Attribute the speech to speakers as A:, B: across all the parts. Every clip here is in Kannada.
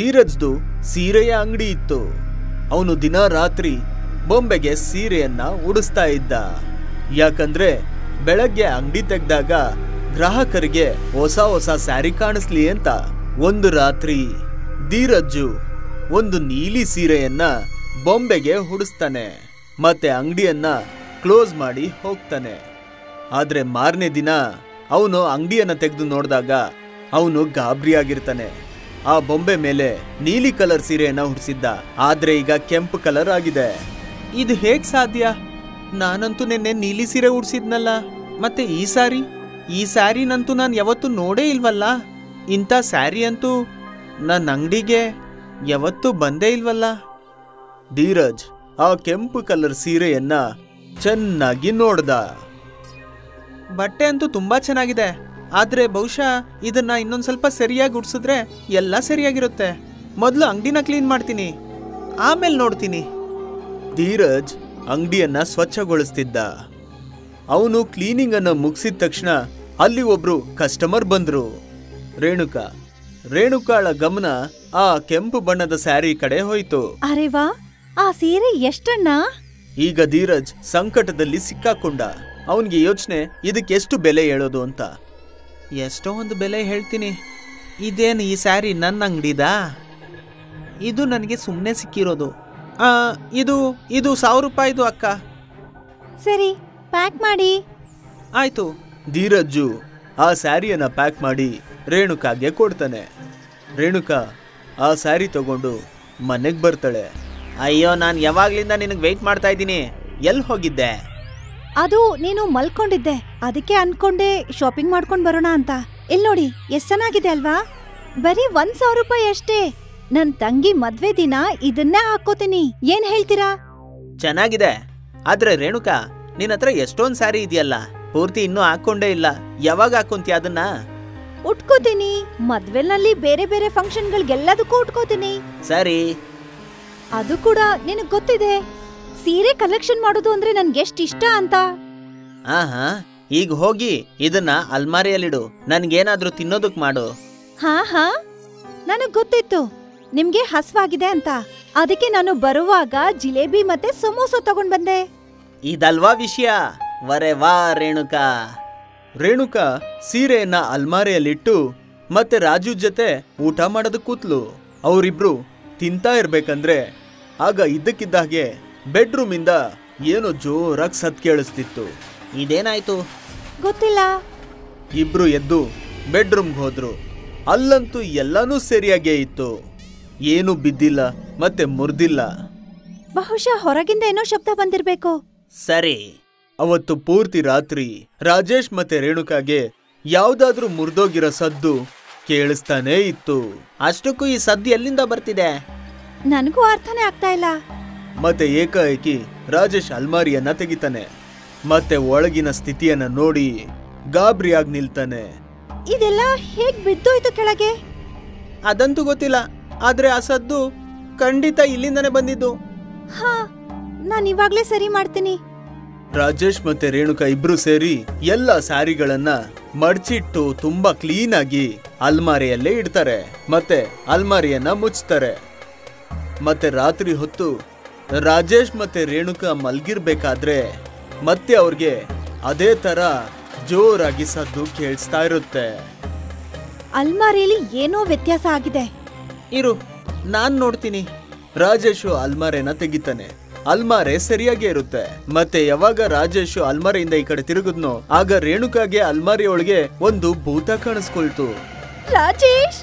A: ಧೀರಜ್ದು ಸೀರೆಯ ಅಂಗಡಿ ಇತ್ತು. ಅವನು ದಿನ ರಾತ್ರಿ ಬೊಂಬೆಗೆ ಸೀರೆಯನ್ನ ಉಡಿಸ್ತಾ ಇದ್ದ. ಯಾಕಂದ್ರೆ ಬೆಳಗ್ಗೆ ಅಂಗಡಿ ತೆಗ್ದಾಗ ಗ್ರಾಹಕರಿಗೆ ಹೊಸ ಹೊಸ ಸ್ಯಾರಿ ಕಾಣಿಸ್ಲಿ ಅಂತ. ಒಂದು ರಾತ್ರಿ ಧೀರಜ್ಜು ಒಂದು ನೀಲಿ ಸೀರೆಯನ್ನ ಬೊಂಬೆಗೆ ಉಡಿಸ್ತಾನೆ ಮತ್ತೆ ಅಂಗಡಿಯನ್ನ ಕ್ಲೋಸ್ ಮಾಡಿ ಹೋಗ್ತಾನೆ. ಆದ್ರೆ ಮಾರನೇ ದಿನ ಅವನು ಅಂಗಡಿಯನ್ನ ತೆಗೆದು ನೋಡಿದಾಗ ಅವನು ಗಾಬರಿಯಾಗಿರ್ತಾನೆ. ಆ ಬೊಂಬೆ ಮೇಲೆ ನೀಲಿ ಕಲರ್ ಸೀರೆಯನ್ನ ಉಡಿಸಿದ್ದ, ಆದ್ರೆ ಈಗ ಕೆಂಪು ಕಲರ್ ಆಗಿದೆ. ಇದು ಹೇಗ್ ಸಾಧ್ಯ? ನಾನಂತೂ ನಿನ್ನೆ ನೀಲಿ ಸೀರೆ ಉಡ್ಸಿದ್ನಲ್ಲ, ಮತ್ತೆ ಈ ಸ್ಯಾರಿನಂತೂ ನಾನು ಯಾವತ್ತೂ ನೋಡೇ ಇಲ್ವಲ್ಲ. ಇಂಥ ಸ್ಯಾರಿ ಅಂತೂ ನನ್ನ ಅಂಗಡಿಗೆ ಯಾವತ್ತೂ ಬಂದೇ ಇಲ್ವಲ್ಲ. ಧೀರಜ್ ಆ ಕೆಂಪು ಕಲರ್ ಸೀರೆಯನ್ನ ಚೆನ್ನಾಗಿ ನೋಡ್ದ. ಬಟ್ಟೆ ಅಂತೂ ತುಂಬಾ ಚೆನ್ನಾಗಿದೆ, ಆದ್ರೆ ಬಹುಶಃ ಇದನ್ನ ಇನ್ನೊಂದ್ ಸ್ವಲ್ಪ ಸರಿಯಾಗಿ ಉಡ್ಸಿದ್ರೆ ಎಲ್ಲ ಸರಿಯಾಗಿರುತ್ತೆ. ಮೊದಲು ಅಂಗಡಿನ ಕ್ಲೀನ್ ಮಾಡ್ತೀನಿ, ಆಮೇಲೆ ನೋಡ್ತೀನಿ. ಧೀರಜ್ ಅಂಗಡಿಯನ್ನ ಸ್ವಚ್ಛಗೊಳಿಸ್ತಿದ್ದ. ಅವನು ಕ್ಲೀನಿಂಗ್ ಅನ್ನ ಮುಗಿಸಿದ ತಕ್ಷಣ ಅಲ್ಲಿ ಒಬ್ರು ಕಸ್ಟಮರ್ ಬಂದ್ರು. ರೇಣುಕಾಳ ಗಮನ ಆ ಕೆಂಪು ಬಣ್ಣದ ಸ್ಯಾರಿ ಕಡೆ ಹೋಯ್ತು.
B: ಅರೆ ವಾ, ಆ ಸೀರೆ ಎಷ್ಟಣ್ಣ?
A: ಈಗ ಧೀರಜ್ ಸಂಕಟದಲ್ಲಿ ಸಿಕ್ಕಾಕೊಂಡ. ಅವನಿಗೆ ಯೋಚನೆ, ಇದಕ್ಕೆ ಎಷ್ಟು ಬೆಲೆ ಹೇಳೋದು ಅಂತ. ಎಷ್ಟೋ ಒಂದು ಬೆಲೆ ಹೇಳ್ತೀನಿ. ಇದೇನು ಈ ಸ್ಯಾರಿ ನನ್ನ ಅಂಗಡಿದಾ? ಇದು ನನಗೆ ಸುಮ್ಮನೆ ಸಿಕ್ಕಿರೋದು. ಇದು 1000 ರೂಪಾಯಿದು ಅಕ್ಕ.
B: ಸರಿ, ಪ್ಯಾಕ್ ಮಾಡಿ.
A: ಆಯ್ತು. ಧೀರಜ್ಜು ಆ ಸ್ಯಾರಿಯನ್ನ ಪ್ಯಾಕ್ ಮಾಡಿ ರೇಣುಕಾಗೆ ಕೊಡ್ತಾನೆ. ರೇಣುಕಾ ಆ ಸ್ಯಾರಿ ತಗೊಂಡು ಮನೆಗೆ ಬರ್ತಾಳೆ. ಅಯ್ಯೋ, ನಾನು ಯಾವಾಗ್ಲಿಂದ ನಿನಗೆ ವೆಯ್ಟ್ ಮಾಡ್ತಾ ಇದ್ದೀನಿ, ಎಲ್ಲಿ ಹೋಗಿದ್ದೆ?
B: ಅದು ನೀನು ಮಲ್ಕೊಂಡಿದ್ದೆ, ಅದಕ್ಕೆ ಅನ್ಕೊಂಡೆ ಶಾಪಿಂಗ್ ಮಾಡ್ಕೊಂಡ್ ಬರೋಣ ಅಂತ. ಇಲ್ಲಿ ನೋಡಿ, ಎಷ್ಟ್ ಚೆನ್ನಾಗಿದೆ ಅಲ್ವಾ? ಬರೀ 1000 ರೂಪಾಯಿ ಅಷ್ಟೇ. ನನ್ ತಂಗಿ ಮದ್ವೆ ದಿನ ಇದನ್ನೇ ಹಾಕೋತೀನಿ, ಏನ್ ಹೇಳ್ತೀರಾ?
A: ಚೆನ್ನಾಗಿದೆ, ಆದ್ರೆ ರೇಣುಕಾ ನಿನ್ನ ಹತ್ರ ಎಷ್ಟೊಂದ್ ಸ್ಯಾರಿ ಇದೆಯಲ್ಲ, ಪೂರ್ತಿ ಇನ್ನೂ ಹಾಕೊಂಡೇ ಇಲ್ಲ. ಯಾವಾಗ ಹಾಕೊಂತೀಯ ಅದನ್ನ?
B: ಉಟ್ಕೋತೀನಿ, ಮದ್ವೆನಲ್ಲಿ ಬೇರೆ ಬೇರೆ ಫಂಕ್ಷನ್ಗಳಿಗೆಲ್ಲದಕ್ಕೂ ಉಟ್ಕೋತೀನಿ.
A: ಸರಿ.
B: ಅದು ಕೂಡ ನಿನಗ್ ಗೊತ್ತಿದೆ, ಸೀರೆ ಕಲೆಕ್ಷನ್ ಮಾಡೋದು ಅಂದ್ರೆ ನನ್ಗೆ ಎಷ್ಟ್ ಇಷ್ಟ ಅಂತ.
A: ಆಹಾ, ಈಗ ಹೋಗಿ ಇದನ್ನ ಅಲ್ಮಾರಿಯಲ್ಲಿಡು, ನನ್ಗೇನಾದ್ರೂ ತಿನ್ನೋದಕ್ ಮಾಡು.
B: ಹಾ, ನನಗ್ ಗೊತ್ತಿತ್ತು ನಿಮ್ಗೆ ಹಸ್ವಾಗಿದೆ ಅಂತ, ಅದಕ್ಕೆ ನಾನು ಬರುವಾಗ ಜಿಲೇಬಿ ಮತ್ತೆ ಸಮೋಸ ತಗೊಂಡ್ ಬಂದೆ.
A: ಇದಲ್ವಾ ವಿಷಯ? ವರೆ ವಾ ರೇಣುಕಾ ಸೀರೆಯನ್ನ ಅಲ್ಮಾರಿಯಲ್ಲಿಟ್ಟು ಮತ್ತೆ ರಾಜು ಜೊತೆ ಊಟ ಮಾಡೋದಕ್ಕೆ ಕೂತ್ಲು. ಅವರಿಬ್ರು ತಿಂತಾ ಇರ್ಬೇಕಂದ್ರೆ ಆಗ ಇದ್ದಕ್ಕಿದ್ದಾಗೆ ಬೆಡ್ರೂಮ್ ಇಂದ ಏನೋ ಜೋರಾಗಿ ಸತ್ ಕೇಳಿಸ್ತಿತ್ತು. ಇದೇನಾಯ್ತು
B: ಗೊತ್ತಿಲ್ಲ.
A: ಇಬ್ರು ಎದ್ದು ಬೆಡ್ರೂಮ್ಗೆ ಹೋದ್ರು. ಅಲ್ಲಂತೂ ಎಲ್ಲಾನು ಸರಿಯಾಗೇ ಇತ್ತು, ಏನು ಬಿದ್ದಿಲ್ಲ ಮತ್ತೆ ಮುರಿದಿಲ್ಲ.
B: ಬಹುಶಃ ಹೊರಗಿಂದ ಏನೋ ಶಬ್ದ ಬಂದಿರ್ಬೇಕು.
A: ಸರಿ. ಅವತ್ತು ಪೂರ್ತಿ ರಾತ್ರಿ ರಾಜೇಶ್ ಮತ್ತೆ ರೇಣುಕಾಗೆ ಯಾವ್ದಾದ್ರೂ ಮುರಿದೋಗಿರೋ ಸದ್ದು ಕೇಳಿಸ್ತಾನೇ ಇತ್ತು. ಅಷ್ಟಕ್ಕೂ ಈ ಸದ್ದು ಎಲ್ಲಿಂದ ಬರ್ತಿದೆ
B: ನನಗೂ ಅರ್ಥನೇ ಆಗ್ತಾ ಇಲ್ಲ.
A: ಮತ್ತೆ ಏಕಾಏಕಿ ರಾಜೇಶ್ ಅಲ್ಮಾರಿಯನ್ನ ತೆಗಿತಾನೆ. ಮತ್ತೆ ಒಳಗಿನ ಸ್ಥಿತಿಯನ್ನ ನೋಡಿ ಗಾಬರಿಯಾಗಿ ನಿಲ್ತಾನೆ.
B: ಇದೆಲ್ಲ ಹೇಗ್ ಬಿದ್ದೋಯ್ತು ಕೆಳಗೆ?
A: ಅದಂತೂ ಗೊತ್ತಿಲ್ಲ, ಆದ್ರೆ ಆ ಸದ್ದು ಖಂಡಿತ ಇಲ್ಲಿಂದಾನೆ ಬಂದಿದ್ದು.
B: ಹಾ, ನಾನು ಇವಾಗ್ಲೇ ಸರಿ ಮಾಡ್ತೀನಿ.
A: ರಾಜೇಶ್ ಮತ್ತೆ ರೇಣುಕಾ ಇಬ್ರು ಸೇರಿ ಎಲ್ಲ ಸ್ಯಾರಿಗಳನ್ನ ಮಡ್ಚಿಟ್ಟು ತುಂಬಾ ಕ್ಲೀನ್ ಆಗಿ ಅಲ್ಮಾರಿಯಲ್ಲೇ ಇಡ್ತಾರೆ. ಮತ್ತೆ ಅಲ್ಮಾರಿಯನ್ನ ಮುಚ್ತಾರೆ. ಮತ್ತೆ ರಾತ್ರಿ ಹೊತ್ತು ರಾಜೇಶ್ ಮತ್ತೆ ರೇಣುಕಾ ಮಲ್ಗಿರ್ಬೇಕಾದ್ರೆ ಮತ್ತೆ ಅವ್ರಿಗೆ ಅದೇ ತರ ಜೋರಾಗಿ ಸದ್ದು ಕೇಳಿಸ್ತಾ ಇರುತ್ತೆ.
B: ಅಲ್ಮಾರಿಯಲ್ಲಿ ಏನೋ ವ್ಯತ್ಯಾಸ ಆಗಿದೆ.
A: ಇರು, ನಾನ್ ನೋಡ್ತೀನಿ. ರಾಜೇಶು ಅಲ್ಮಾರಿಯನ್ನ ತೆಗಿತಾನೆ. ಅಲ್ಮಾರೆ ಸರಿಯಾಗಿ ಇರುತ್ತೆ. ಮತ್ತೆ ಯಾವಾಗ ರಾಜೇಶು ಅಲ್ಮಾರಿಯಿಂದ ಈ ಕಡೆ ತಿರುಗಿದ್ನೋ ಆಗ ರೇಣುಕಾಗೆ ಅಲ್ಮಾರಿ ಒಳಗೆ ಒಂದು ಭೂತ ಕಾಣಿಸ್ಕೊಳ್ತು.
B: ರಾಜೇಶ್,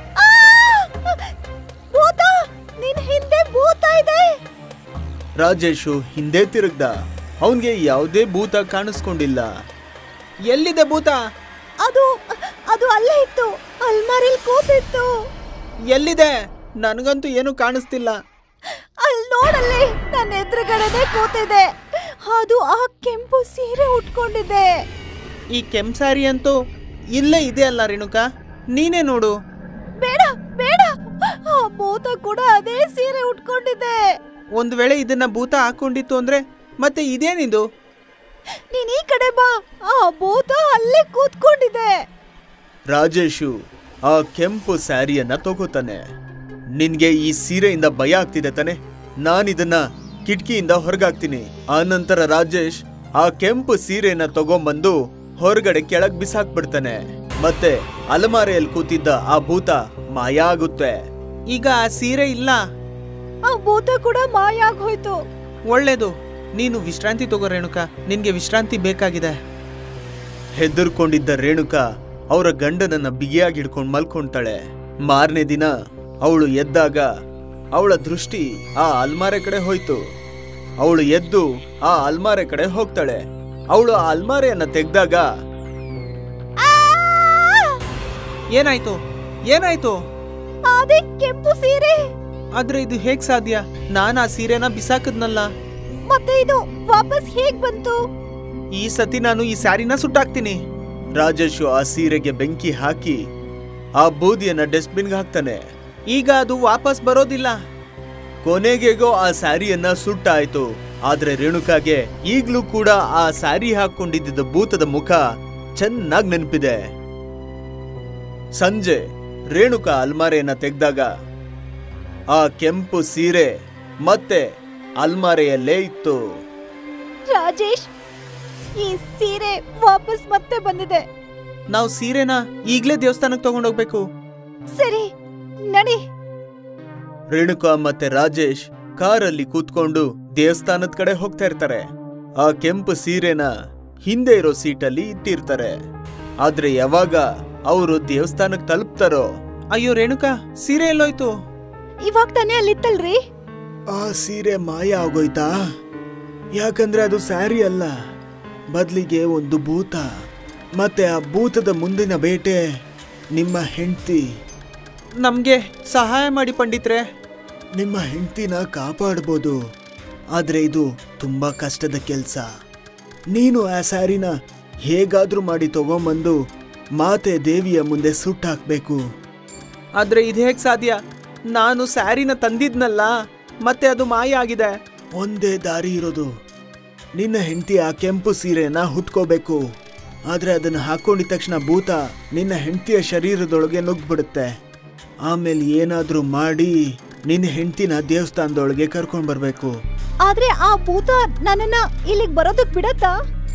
B: ಭೂತ! ನಿನ್ ಹಿಂದೆ ಭೂತ ಇದೆ.
A: ರಾಜೇಶು ಹಿಂದೆ ತಿರುಗ್ದ. ಅವನ್ಗೆ ಯಾವುದೇ ಭೂತ ಕಾಣಿಸ್ಕೊಂಡಿಲ್ಲ. ಎಲ್ಲಿದೆ ಭೂತ?
B: ಅದು ಅಲ್ಲೇ ಇತ್ತು, ಅಲ್ಮಾರಿಲ್ ಕೂತಿತ್ತು.
A: ಎಲ್ಲಿದೆ? ನನಗಂತೂ ಏನು ಕಾಣಿಸ್ತಿಲ್ಲ.
B: ಅಲ್ಲಿ ನೋಡಲ್ಲಿ, ನನ್ನ ಎದುರುಗಡೆನೆ ಕೂತಿದೆ. ಅದು ಆ ಕೆಂಪು ಸೀರೆ ಉಟ್ಕೊಂಡಿದೆ.
A: ಈ ಕೆಂಪು ಸ್ಯಾರಿ ಅಂತೂ ಇಲ್ಲೇ ಇದೆ ಅಲ್ಲ ರೇಣುಕಾ, ನೀನೇ ನೋಡು.
B: ಬೇಡ, ಆ ಭೂತ ಕೂಡ ಅದೇ ಸೀರೆ ಉಟ್ಕೊಂಡಿದೆ.
A: ಒಂದ್ ವೇಳೆ ಇದನ್ನ ಭೂತ ಹಾಕೊಂಡಿತ್ತು ಅಂದ್ರೆ ಮತ್ತೆ ಇದೇನಿದು?
B: ನೀನ್ ಈ ಕಡೆ ಬಾ, ಆ ಭೂತ ಅಲ್ಲೇ ಕೂತ್ಕೊಂಡಿದೆ.
A: ರಾಜೇಶು ಆ ಕೆಂಪು ಸ್ಯಾರಿಯನ್ನ ತಗೋತಾನೆ. ನಿನ್ಗೆ ಈ ಸೀರೆಯಿಂದ ಭಯ ಆಗ್ತಿದೆ ತಾನೆ? ನಾನಿದನ್ನ ಕಿಟಕಿಯಿಂದ ಹೊರಗಾಕ್ತೀನಿ. ಆ ನಂತರ ರಾಜೇಶ್ ಆ ಕೆಂಪು ಸೀರೆನ ತಗೊಂಬಂದು ಹೊರಗಡೆ ಕೆಳಗ್ ಬಿಸಾಕ್ಬಿಡ್ತಾನೆ. ಮತ್ತೆ ಅಲಮಾರಿಯಲ್ಲಿ ಕೂತಿದ್ದ ಆ ಭೂತ ಮಾಯ ಆಗುತ್ತೆ. ಈಗ ಆ ಸೀರೆ ಇಲ್ಲ,
B: ಆ ಭೂತ ಕೂಡ ಮಾಯ ಆಗೋಯ್ತು.
A: ಒಳ್ಳೇದು, ನೀನು ವಿಶ್ರಾಂತಿ ತಗೋ ರೇಣುಕಾ, ನಿನ್ಗೆ ವಿಶ್ರಾಂತಿ ಬೇಕಾಗಿದೆ. ಹೆದರ್ಕೊಂಡಿದ್ದ ರೇಣುಕಾ ಅವರ ಗಂಡನನ್ನ ಬಿಗಿಯಾಗಿ ಹಿಡ್ಕೊಂಡು ಮಲ್ಕೊಂತಾಳೆ. ಮಾರನೇ ದಿನ ಅವಳು ಎದ್ದಾಗ ಅವಳ ದೃಷ್ಟಿ ಆ ಅಲ್ಮಾರೆ ಕಡೆ ಹೋಯ್ತು. ಅವಳು ಎದ್ದು ಆ ಅಲ್ಮಾರೆ ಕಡೆ ಹೋಗ್ತಾಳೆ. ಅವಳು ಆ ಅಲ್ಮಾರೆಯನ್ನ ತೆಗ್ದಾಗ ಏನಾಯ್ತು ಏನಾಯ್ತು?
B: ಅದೇ ಕೆಂಪು ಸೀರೆ.
A: ಆದ್ರೆ ಇದು ಹೇಗ್ ಸಾಧ್ಯ? ನಾನ್ ಆ ಸೀರೆನ ಬಿಸಾಕದ್ನಲ್ಲ.
B: ಮತ್ತೆ ಇದು ವಾಪಸ್ ಹೇಗ್ ಬಂತು?
A: ಈ ಸತಿ ನಾನು ಈ ಸ್ಯಾರಿನ ಸುಟ್ಟಾಕ್ತೀನಿ. ರಾಜೇಶು ಆ ಸೀರೆಗೆ ಬೆಂಕಿ ಹಾಕಿ ಆ ಬೂದಿಯನ್ನ ಡಸ್ಟ್ಬಿನ್ಗೆ ಹಾಕ್ತಾನೆ. ಈಗ ಅದು ವಾಪಸ್ ಬರೋದಿಲ್ಲ. ಕೊನೆಗೆಗೋ ಆ ಸ್ಯಾರಿಯನ್ನ ಸುಟ್ಟಾಯ್ತು. ಆದ್ರೆ ರೇಣುಕಾಗೆ ಈಗ್ಲೂ ಕೂಡ ಆ ಸ್ಯಾರಿ ಹಾಕೊಂಡಿದ್ದ ಭೂತದ ಮುಖ ಚೆನ್ನಾಗಿ ನೆನಪಿದೆ. ಸಂಜೆ ರೇಣುಕಾ ಅಲ್ಮಾರೆಯನ್ನ ತೆಗ್ದಾಗ ಆ ಕೆಂಪು ಸೀರೆ ಮತ್ತೆ ಅಲ್ಮಾರೆಯಲ್ಲೇ ಇತ್ತು.
B: ರಾಜೇಶ್, ಈ ಸೀರೆ ವಾಪಸ್ ಮತ್ತೆ ಬಂದಿದೆ.
A: ನಾವು ಸೀರೆನ ಈಗ್ಲೇ ದೇವಸ್ಥಾನಕ್ಕೆ ತಗೊಂಡೋಗ್ಬೇಕು.
B: ಸರಿ, ನಡಿ.
A: ರೇಣುಕಾ ಮತ್ತೆ ರಾಜೇಶ್ ಕಾರಲ್ಲಿ ಕೂತ್ಕೊಂಡು ದೇವಸ್ಥಾನದ ಕಡೆ ಹೋಗ್ತಾ ಇರ್ತಾರೆ. ಆ ಕೆಂಪು ಸೀರೆನ ಹಿಂದೆ ಇರೋ ಸೀಟಲ್ಲಿ ಇಟ್ಟಿರ್ತಾರೆ. ಆದ್ರೆ ಯಾವಾಗ ಅವರು ದೇವಸ್ಥಾನಕ್ಕೆ ತಲುಪ್ತಾರೋ, ಅಯ್ಯೋ ರೇಣುಕಾ, ಸೀರೆ ಎಲ್ಲೋಯ್ತು?
B: ಇವಾಗ ತಾನೇ ಅಲ್ಲಿತ್ತಲ್ರಿ.
A: ಆ ಸೀರೆ ಮಾಯ ಆಗೋಯ್ತಾ? ಯಾಕಂದ್ರೆ ಅದು ಸ್ಯಾರಿ ಅಲ್ಲ, ಬದ್ಲಿಗೆ ಒಂದು ಭೂತ. ಮತ್ತೆ ಆ ಭೂತದ ಮುಂದಿನ ಬೇಟೆ ನಿಮ್ಮ ಹೆಂಡತಿ. ನಮ್ಗೆ ಸಹಾಯ ಮಾಡಿ ಪಂಡಿತ್ರೆ. ನಿಮ್ಮ ಹೆಂಡತಿನ ಕಾಪಾಡ್ಬೋದು, ಆದ್ರೆ ಇದು ತುಂಬಾ ಕಷ್ಟದ ಕೆಲ್ಸ. ನೀನು ಆ ಸ್ಯಾರಿನ ಹೇಗಾದ್ರೂ ಮಾಡಿ ತಗೊಂಬಂದು ಮಾತೆ ದೇವಿಯ ಮುಂದೆ ಸುಟ್ಟಾಕ್ಬೇಕು. ಆದ್ರೆ ಇದು ಹೇಗ್ ಸಾಧ್ಯ? ನಾನು ಸ್ಯಾರಿನ ತಂದಿದ್ನಲ್ಲ, ಮತ್ತೆ ಅದು ಮಾಯ ಆಗಿದೆ. ಒಂದೇ ದಾರಿ ಇರೋದು, ನಿನ್ನ ಹೆಂಡತಿ ಆ ಕೆಂಪು ಸೀರೆನ ಹುಟ್ಕೋಬೇಕು. ಆದ್ರೆ ಅದನ್ನ ಹಾಕೊಂಡಿದ ತಕ್ಷಣ ಭೂತ ನಿನ್ನ ಹೆಂಡತಿಯ ಶರೀರದೊಳಗೆ ನುಗ್ಬಿಡುತ್ತೆ. ಆಮೇಲೆ ಏನಾದ್ರೂ ಮಾಡಿ ನಿನ್ನ ಹೆಂಡತಿನ ದೇವಸ್ಥಾನದೊಳಗೆ ಕರ್ಕೊಂಡ್ ಬರ್ಬೇಕು.
B: ಆದ್ರೆ ಆ ಭೂತ ನನ್ನನ್ನ ಇಲ್ಲಿಗೆ ಬರೋದಕ್ ಬಿಡತ್ತಾ?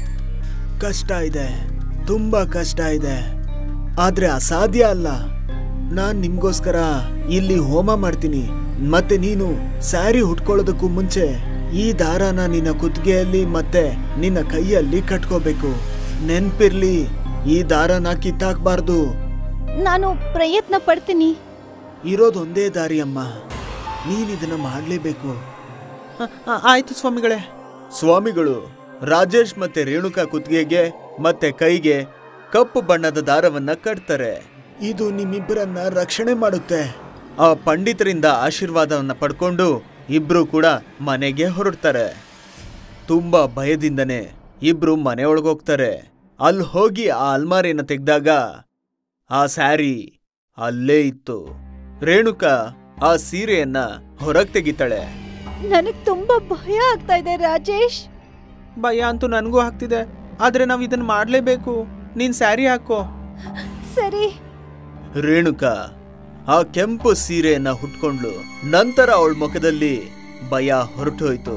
A: ಕಷ್ಟ ಇದೆ, ತುಂಬಾ ಕಷ್ಟ ಇದೆ, ಆದ್ರೆ ಅಸಾಧ್ಯ ಅಲ್ಲ. ನಾನ್ ನಿಮ್ಗೋಸ್ಕರ ಇಲ್ಲಿ ಹೋಮ ಮಾಡ್ತೀನಿ. ಮತ್ತೆ ನೀನು ಸ್ಯಾರಿ ಹುಟ್ಕೊಳ್ಳೋದಕ್ಕೂ ಮುಂಚೆ ಈ ದಾರನ ನಿನ್ನ ಕುತ್ತಿಗೆಯಲ್ಲಿ ಮತ್ತೆ ನಿನ್ನ ಕೈಯಲ್ಲಿ ಕಟ್ಕೋಬೇಕು. ನೆನ್ಪಿರ್ಲಿ, ಈ ದಾರನ ಕಿತ್ತಾಕ್ಬಾರ್ದು.
B: ನಾನು ಪ್ರಯತ್ನ ಪಡ್ತೀನಿ.
A: ಇರೋದೊಂದೇ ದಾರಿ ಅಮ್ಮ, ನೀನಿದನ್ನ ಮಾಡ್ಲೇಬೇಕು. ಆಯ್ತು ಸ್ವಾಮಿಗಳೇ. ಸ್ವಾಮಿಗಳು ರಾಜೇಶ್ ಮತ್ತೆ ರೇಣುಕಾ ಕುತ್ತಿಗೆಗೆ ಮತ್ತೆ ಕೈಗೆ ಕಪ್ಪು ಬಣ್ಣದ ದಾರವನ್ನ ಕಟ್ತಾರೆ. ಇದು ನಿಮ್ಮಿಬ್ಬರನ್ನ ರಕ್ಷಣೆ ಮಾಡುತ್ತೆ. ಆ ಪಂಡಿತರಿಂದ ಆಶೀರ್ವಾದವನ್ನ ಪಡ್ಕೊಂಡು ಇಬ್ರು ಕೂಡ ಮನೆಗೆ ಹೊರಡ್ತಾರೆ. ತುಂಬಾ ಭಯದಿಂದನೇ ಇಬ್ರು ಮನೆಯೊಳಗೋಗ್ತಾರೆ. ಅಲ್ಲಿ ಹೋಗಿ ಆ ಅಲ್ಮಾರಿಯನ್ನ ತೆಗ್ದಾಗ ಆ ಸ್ಯಾರಿ ಅಲ್ಲೇ ಇತ್ತು. ರೇಣುಕಾ ಆ ಸೀರೆಯನ್ನ ಹೊರಗ್ ತೆಗಿತಾಳೆ.
B: ನನಗ್ ತುಂಬಾ ಭಯ ಆಗ್ತಾ ಇದೆ ರಾಜೇಶ್.
A: ಭಯ ಅಂತೂ ನನಗೂ ಆಗ್ತಿದೆ, ಆದ್ರೆ ನಾವ್ ಇದನ್ನ ಮಾಡ್ಲೇಬೇಕು. ನೀನ್ ಸ್ಯಾರಿ ಹಾಕೋ.
B: ಸರಿ.
A: ರೇಣುಕಾ ಆ ಕೆಂಪು ಸೀರೆಯನ್ನ ಹುಟ್ಕೊಂಡ್ಲು. ನಂತರ ಅವಳ ಮುಖದಲ್ಲಿ ಭಯ ಹೊರಟೋಯ್ತು.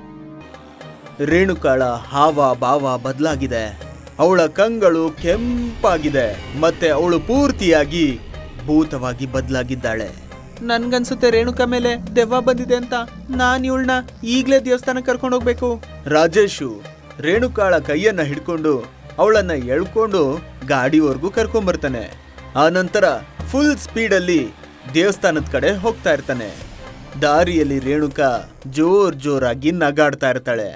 A: ರೇಣುಕಾಳ ಹಾವ ಭಾವ ಬದಲಾಗಿದೆ. ಅವಳ ಕಂಗಳು ಕೆಂಪಾಗಿದೆ. ಮತ್ತೆ ಅವಳು ಪೂರ್ತಿಯಾಗಿ ಭೂತವಾಗಿ ಬದಲಾಗಿದ್ದಾಳೆ. ನನ್ಗನ್ಸುತ್ತೆ ರೇಣುಕಾ ಮೇಲೆ ದೆವ್ವ ಬಂದಿದೆ ಅಂತ. ನಾನ್ ಇವಳನ್ನ ಈಗ್ಲೇ ದೇವಸ್ಥಾನಕ್ಕೆ ಕರ್ಕೊಂಡು ಹೋಗ್ಬೇಕು. ರಾಜೇಶು ರೇಣುಕಾಳ ಕೈಯನ್ನ ಹಿಡ್ಕೊಂಡು ಅವಳನ್ನ ಎಳ್ಕೊಂಡು ಗಾಡಿವರೆಗೂ ಕರ್ಕೊಂಡ್ಬರ್ತಾನೆ. ಆ ನಂತರ ಫುಲ್ ಸ್ಪೀಡಲ್ಲಿ ದೇವಸ್ಥಾನದ ಕಡೆ ಹೋಗ್ತಾ ಇರ್ತಾನೆ. ದಾರಿಯಲ್ಲಿ ರೇಣುಕಾ ಜೋರಾಗಿ ನಗಾಡ್ತಾ ಇರ್ತಾಳೆ.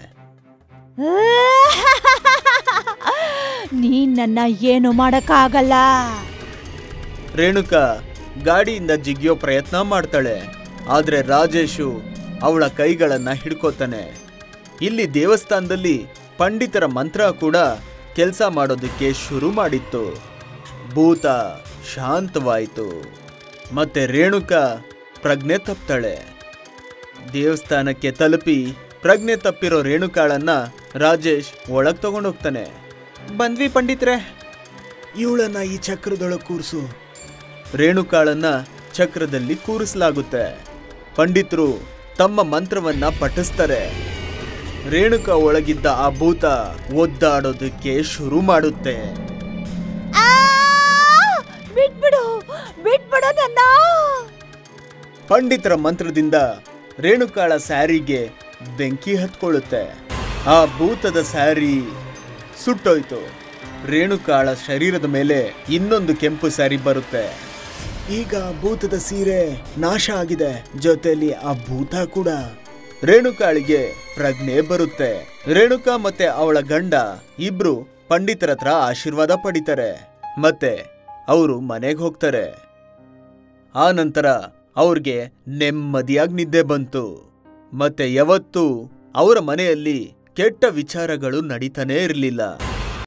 B: ನೀನ್ ನನ್ನ ಏನು ಮಾಡಕ್ಕಾಗಲ್ಲ.
A: ರೇಣುಕಾ ಗಾಡಿಯಿಂದ ಜಿಗಿಯೋ ಪ್ರಯತ್ನ ಮಾಡ್ತಾಳೆ. ಆದ್ರೆ ರಾಜೇಶು ಅವಳ ಕೈಗಳನ್ನ ಹಿಡ್ಕೋತಾನೆ. ಇಲ್ಲಿ ದೇವಸ್ಥಾನದಲ್ಲಿ ಪಂಡಿತರ ಮಂತ್ರ ಕೂಡ ಕೆಲಸ ಮಾಡೋದಕ್ಕೆ ಶುರು ಮಾಡಿತ್ತು. ಭೂತ ಶಾಂತವಾಯಿತು. ಮತ್ತೆ ರೇಣುಕಾ ಪ್ರಜ್ಞೆ ತಪ್ತಾಳೆ. ದೇವಸ್ಥಾನಕ್ಕೆ ತಲುಪಿ ಪ್ರಜ್ಞೆ ತಪ್ಪಿರೋ ರೇಣುಕಾಳನ್ನ ರಾಜೇಶ್ ಒಳಗ್ ತಗೊಂಡೋಗ್ತಾನೆ. ಬಂದ್ವಿ ಪಂಡಿತ್ರೆ, ಇವಳನ್ನ ಈ ಚಕ್ರದೊಳಗೆ ಕೂರ್ಸು. ರೇಣುಕಾಳನ್ನ ಚಕ್ರದಲ್ಲಿ ಕೂರಿಸಲಾಗುತ್ತೆ. ಪಂಡಿತರು ತಮ್ಮ ಮಂತ್ರವನ್ನ ಪಠಿಸ್ತಾರೆ. ರೇಣುಕಾ ಒಳಗಿದ್ದ ಆ ಭೂತ ಒದ್ದಾಡೋದಕ್ಕೆ ಶುರು ಮಾಡುತ್ತೆ. ಪಂಡಿತರ ಮಂತ್ರದಿಂದ ರೇಣುಕಾಳ ಸ್ಯಾರಿಗೆ ಬೆಂಕಿ ಹತ್ಕೊಳ್ಳುತ್ತೆ. ಆ ಭೂತದ ಸ್ಯಾರಿ ಸುಟ್ಟೋಯ್ತು. ರೇಣುಕಾಳ ಶರೀರದ ಮೇಲೆ ಇನ್ನೊಂದು ಕೆಂಪು ಸ್ಯಾರಿ ಬರುತ್ತೆ. ಈಗ ಭೂತದ ಸೀರೆ ನಾಶ ಆಗಿದೆ, ಜೊತೆಲಿ ಆ ಭೂತ ಕೂಡ. ರೇಣುಕಾಳಿಗೆ ಪ್ರಜ್ಞೆ ಬರುತ್ತೆ. ರೇಣುಕಾ ಮತ್ತೆ ಅವಳ ಗಂಡ ಇಬ್ರು ಪಂಡಿತರ ಹತ್ರ ಆಶೀರ್ವಾದ ಪಡಿತಾರೆ. ಮತ್ತೆ ಅವರು ಮನೆಗೆ ಹೋಗ್ತಾರೆ. ಆ ನಂತರ ಅವ್ರಿಗೆ ನೆಮ್ಮದಿಯಾಗಿ ನಿದ್ದೆ ಬಂತು. ಮತ್ತೆ ಯಾವತ್ತೂ ಅವರ ಮನೆಯಲ್ಲಿ ಕೆಟ್ಟ ವಿಚಾರಗಳು ನಡೀತಾನೇ ಇರಲಿಲ್ಲ.